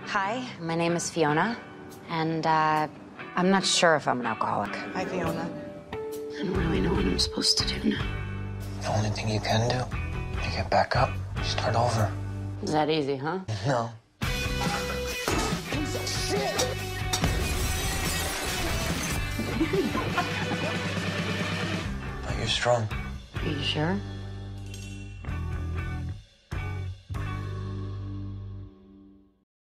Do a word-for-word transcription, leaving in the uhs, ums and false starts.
Hi, my name is Fiona, and uh, I'm not sure if I'm an alcoholic. Hi, Fiona. I don't really know what I'm supposed to do now. The only thing you can do, you get back up, you start over. Is that easy, huh? No. But you're strong. Are you sure?